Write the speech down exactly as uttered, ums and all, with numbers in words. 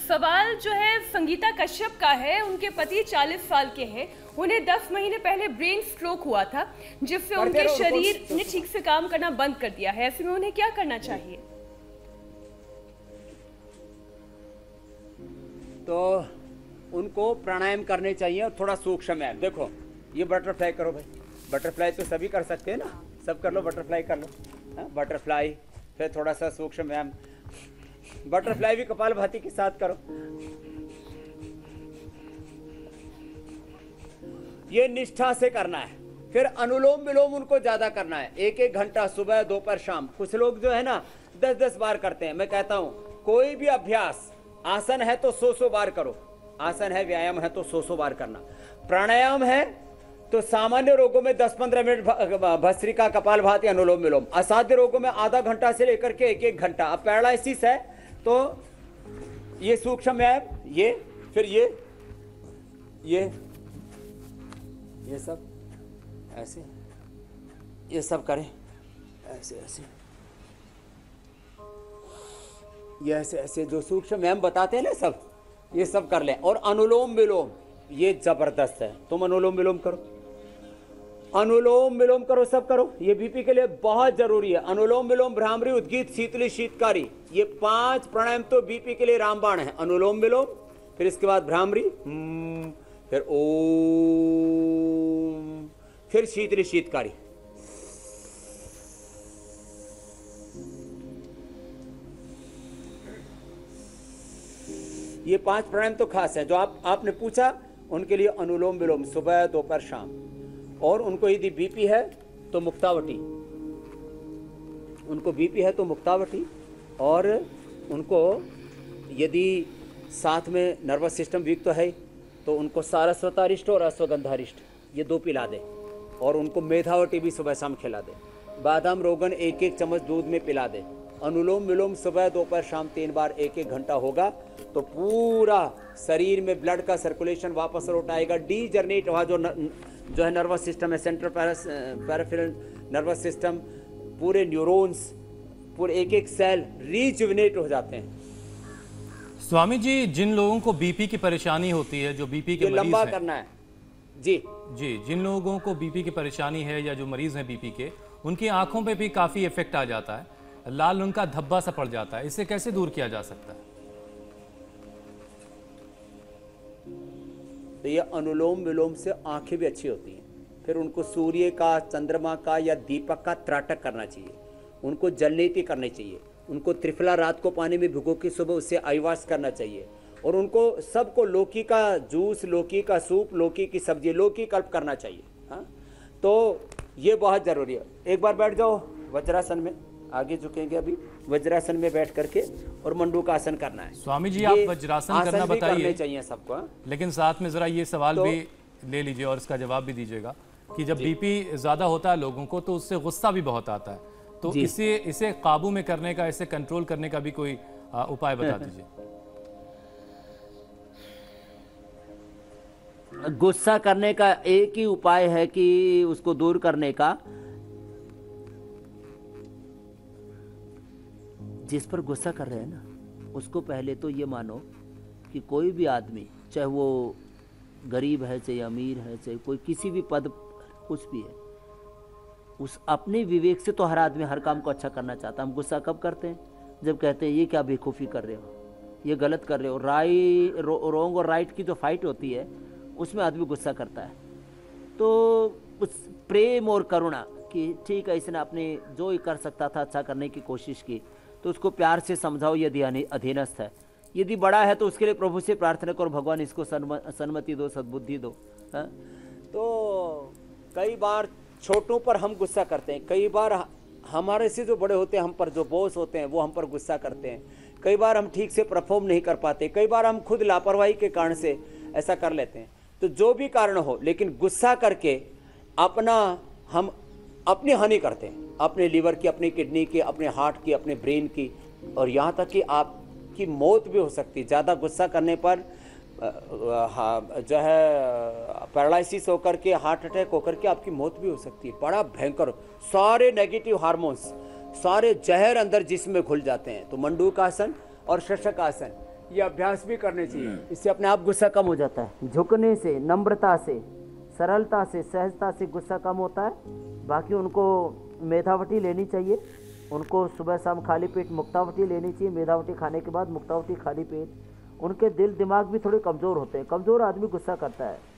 सवाल जो है संगीता कश्यप का है। उनके पति चालीस साल के हैं, उन्हें दस महीने पहले ब्रेन स्ट्रोक हुआ था, जिससे उनके शरीर ने ठीक से काम करना बंद कर दिया है। ऐसे में उन्हें क्या करना चाहिए? तो उनको प्राणायाम करने चाहिए और थोड़ा सूक्ष्म है। देखो ये बटरफ्लाई करो भाई, बटरफ्लाई तो सभी कर सकते हैं ना, सब कर लो, बटरफ्लाई कर लो। हाँ, बटरफ्लाई, फिर थोड़ा सा सूक्ष्म व्यायाम, बटरफ्लाई भी कपालभाति के साथ करो। ये निष्ठा से करना है। फिर अनुलोम विलोम उनको ज्यादा करना है, एक एक घंटा सुबह दोपहर शाम। कुछ लोग जो है ना दस दस बार करते हैं। मैं कहता हूं कोई भी अभ्यास, आसन है तो सौ सौ बार करो, आसन है व्यायाम है तो सौ सौ बार करना। प्राणायाम है तो सामान्य रोगों में दस पंद्रह मिनट भस्त्रिका कपालभाति अनुलोम विलोम, असाध्य रोगों में आधा घंटा से लेकर के एक एक घंटा। अब पैरालिसिस है तो ये सूक्ष्म व्यायाम, ये फिर ये ये ये सब ऐसे, ये सब करें ऐसे ऐसे, ये ऐसे ऐसे जो सूक्ष्म व्यायाम बताते हैं ना सब, ये सब कर लें। और अनुलोम विलोम ये जबरदस्त है, तुम अनुलोम विलोम करो, अनुलोम विलोम करो, सब करो। ये बीपी के लिए बहुत जरूरी है। अनुलोम विलोम, भ्रामरी, उद्गीत, शीतली, शीतकारी, ये पांच प्राणायाम तो बीपी के लिए रामबाण है। अनुलोम विलोम, फिर इसके बाद भ्रामरी, फिर ओम, फिर शीतली शीतकारी। ये पांच प्राणायाम तो खास है। जो आप आपने पूछा उनके लिए अनुलोम विलोम सुबह दोपहर शाम। और उनको यदि बीपी है तो मुक्तावटी, उनको बीपी है तो मुक्तावटी। और उनको यदि साथ में नर्वस सिस्टम वीक तो है तो उनको सारस्वतारिष्ट और अश्वगंधारिष्ट ये दो पिला दे। और उनको मेधावटी भी सुबह शाम खिला दे। बादाम रोगन एक एक चम्मच दूध में पिला दे। अनुलोम विलोम सुबह दोपहर शाम तीन बार एक एक घंटा होगा तो पूरा शरीर में ब्लड का सर्कुलेशन वापस लौट आएगा। डी जर्नेट वहाँ जो न, जो है नर्वस सिस्टम है, सेंट्रल पैराफेरल नर्वस सिस्टम, पूरे न्यूरॉन्स, पूरे एक एक सेल रीजुविनेट हो जाते हैं। स्वामी जी, जिन लोगों को बीपी की परेशानी होती है, जो बीपी के मरीज लंबा हैं, करना है जी जी, जिन लोगों को बीपी की परेशानी है या जो मरीज हैं बीपी के, उनकी आंखों पे भी काफी इफेक्ट आ जाता है, लाल रंग का धब्बा सा पड़ जाता है। इसे कैसे दूर किया जा सकता है? तो ये अनुलोम विलोम से आंखें भी अच्छी होती हैं। फिर उनको सूर्य का, चंद्रमा का या दीपक का त्राटक करना चाहिए। उनको जलनेती करनी चाहिए। उनको त्रिफला रात को पानी में भिगो के सुबह उससे आईवास करना चाहिए। और उनको सबको लौकी का जूस, लौकी का सूप, लौकी की सब्जी, लौकी कल्प करना चाहिए। हाँ, तो ये बहुत ज़रूरी है। एक बार बैठ जाओ वज्रासन में, आगे झुकेंगे अभी, वज्रासन में बैठ करके और मंडू का आसन करना है। स्वामी जी, आप वज्रासन करना बताइए चाहिए सबको, लेकिन साथ में जरा ये सवाल तो, भी ले लीजिए और इसका जवाब भी दीजिएगा कि जब बीपी ज्यादा होता है लोगों को तो उससे गुस्सा भी बहुत आता है, तो इसे इसे काबू में करने का, इसे कंट्रोल करने का भी कोई आ, उपाय बता दीजिए। गुस्सा करने का एक ही उपाय है कि उसको दूर करने का, जिस पर गुस्सा कर रहे हैं ना उसको पहले तो ये मानो कि कोई भी आदमी, चाहे वो गरीब है, चाहे अमीर है, चाहे कोई किसी भी पद, कुछ भी है, उस अपने विवेक से तो हर आदमी हर काम को अच्छा करना चाहता है। हम गुस्सा कब करते हैं? जब कहते हैं ये क्या बेवकूफ़ी कर रहे हो, ये गलत कर रहे हो। राइट, रॉन्ग और राइट की जो फाइट होती है उसमें आदमी गुस्सा करता है। तो उस प्रेम और करुणा कि ठीक है, इसने अपने जो ही कर सकता था अच्छा करने की कोशिश की, तो उसको प्यार से समझाओ। यदि अधीनस्थ है, यदि बड़ा है तो उसके लिए प्रभु से प्रार्थना करो, भगवान इसको सन्मति दो, सद्बुद्धि दो। हाँ, तो कई बार छोटों पर हम गुस्सा करते हैं, कई बार हमारे से जो बड़े होते हैं, हम पर जो बॉस होते हैं वो हम पर गुस्सा करते हैं, कई बार हम ठीक से परफॉर्म नहीं कर पाते, कई बार हम खुद लापरवाही के कारण से ऐसा कर लेते हैं। तो जो भी कारण हो, लेकिन गुस्सा करके अपना हम अपनी हानि करते हैं, अपने लीवर की, अपनी किडनी की, अपने हार्ट की, अपने ब्रेन की, और यहाँ तक कि आपकी मौत भी हो सकती है। ज़्यादा गुस्सा करने पर जो है पैरालिसिस होकर के, हार्ट अटैक होकर के आपकी मौत भी हो सकती है। बड़ा भयंकर, सारे नेगेटिव हार्मोन्स, सारे जहर अंदर जिस्म में घुल जाते हैं। तो मंडूक आसन और शशक आसन ये अभ्यास भी करने चाहिए। इससे अपने आप गुस्सा कम हो जाता है। झुकने से, नम्रता से, सरलता से, सहजता से गुस्सा कम होता है। बाकी उनको मेधावटी लेनी चाहिए, उनको सुबह शाम खाली पेट मुक्तावटी लेनी चाहिए। मेधावटी खाने के बाद मुक्तावटी खाली पेट। उनके दिल दिमाग भी थोड़े कमज़ोर होते हैं। कमज़ोर आदमी गुस्सा करता है।